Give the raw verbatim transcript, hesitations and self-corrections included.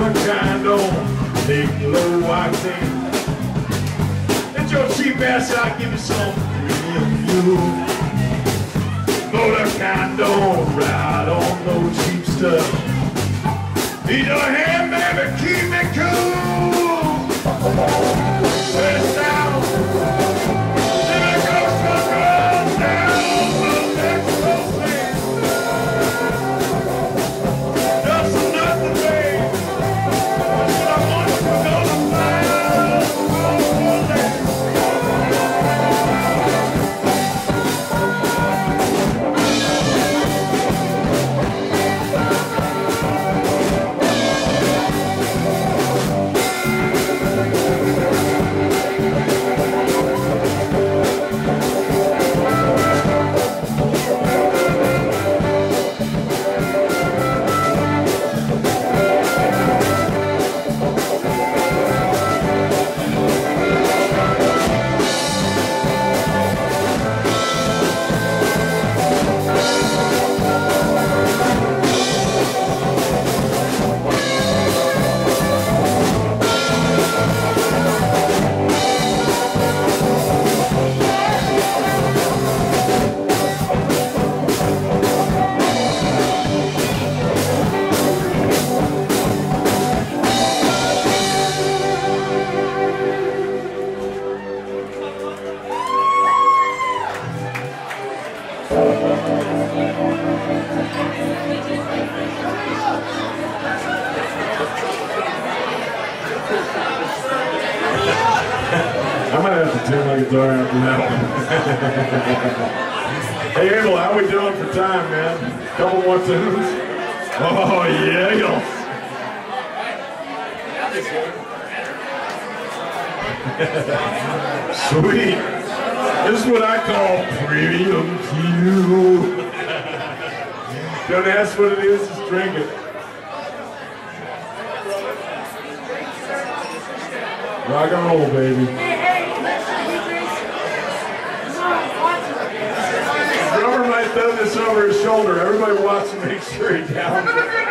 Motorkine on, big low octane. Let your cheap ass out, give me some real fuel. Motorkine on, ride on no cheap stuff. Need your hand, baby, keep me cool. West down, let me go some girls down the Mexico land. Just nothing, babe. But I want you to go to fire. I might have to tune my guitar after that one. Hey, Abel, how we doing for time, man? Couple more tunes? Oh, yeah, yo. Sweet. This is what I call premium Q. Don't ask what it is, just drink it. Rock and roll, baby. Drummer might throw this over his shoulder. Everybody wants to make sure he down.